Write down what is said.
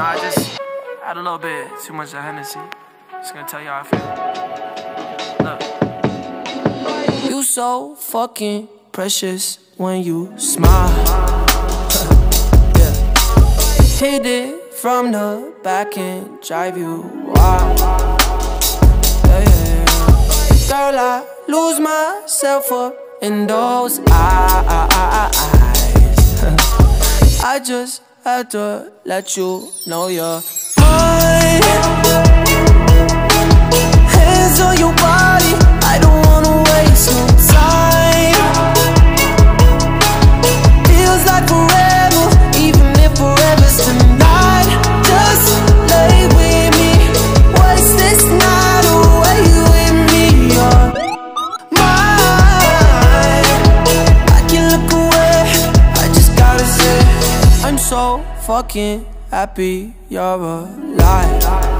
I just had a little bit too much of Hennessy. Just gonna tell you how I feel. Look. You so fucking precious when you smile. Yeah. Hit it from the back and drive you wild. Yeah, yeah, yeah. Girl, I lose myself up in those eyes. I just had to let you know you're mine. Hands on your body, I don't wanna waste no time. Feels like forever, even if forever's tonight. Just lay with me, waste this night away with me. You're mine. I can look away, I just gotta say I'm so fucking happy you're alive.